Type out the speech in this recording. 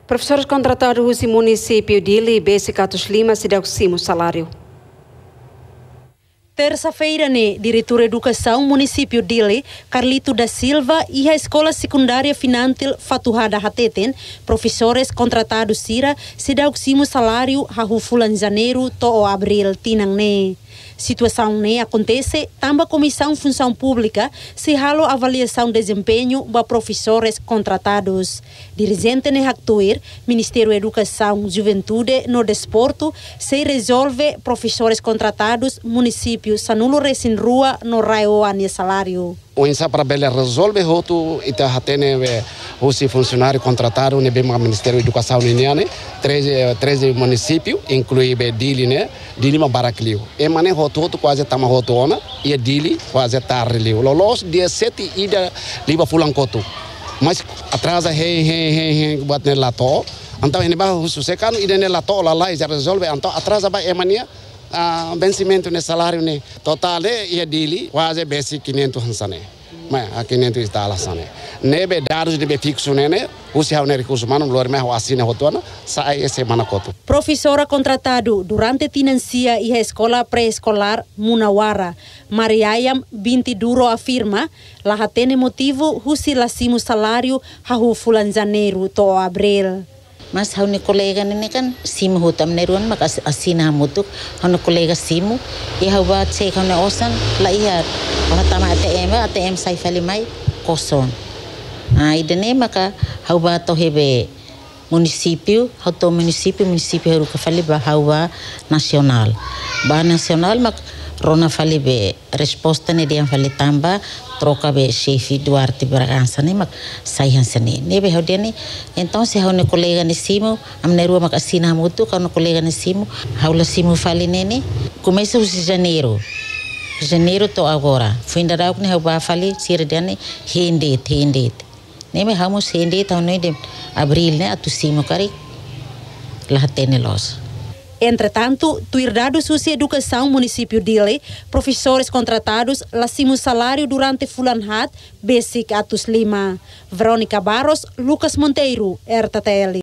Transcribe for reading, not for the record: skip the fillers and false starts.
Professores contratados no município de Dili, Bessicatos Lima, se deu sim o salário. Terça-feira, diretor de Educação município Dili, Carlito da Silva, e a Escola Secundária Finantil Fatuhada Hateten, professores contratados Sira, se deu sim o salário a fulan janeiro to abril tinang Situação acontece, também a Comissão Função Pública se halo avaliação de desempenho para professores contratados. Dirigente actuar, Ministério da Educação, Juventude no Desporto, se resolve professores contratados, município sanulo resin rua no raio ane salário. O insa para bela resolve hotu ita hatene os funcionários contratados no Ministério da Educação né 13 municípios inclui Dili né Dili ma Baracliu e mane hotu quase tama hotu ona e Dili quase tarreliu lolos dia 7 ida liba fulancoto mas atrasa buat ne lato então ele vai susekan ida ne lato lá já resolve então atrasa vai emania vencimento no salário ne total e Dili quase basic 500 hansane mas a 500 está lá sane nebe dados de fixo né usi hau recursos humanos luar mais assina rotona sai semana coto. Professora contratado durante financia e a escola pré-escolar Munawara, Mariayam Binti Duro afirma, lá tem motivo usi lasimo salário hahu fulan janeiro to abril. Mas hau ni kolega ini kan simu hutam neruan maka asina mutuk hau ni kolega simu i hau ba cek hau ni osan la iya tama ATM sai falimai kosong. Idene maka hau ba to hebe município hau to município haru ka fali ba hau ba nasional mak rona fali be resposta ne dia fali tamba troca be chefe Duarte Bragança ne mak sai hansane nebe hau dia ni então se hau ne colega ne simu amne rua mak asina mutu kau ne colega ne simu hau la simu fali nene começa o janeiro to agora fim da rau ne hau ba fali sira dia ne hendet nebe hau mos hendet hau ne de abril ne atu simu kari lah tene los. Entretanto, dados da Educação município Dili, professores contratados lasimo salário durante fulanhat basic atus lima. Verônica Barros, Lucas Monteiro, RTTL.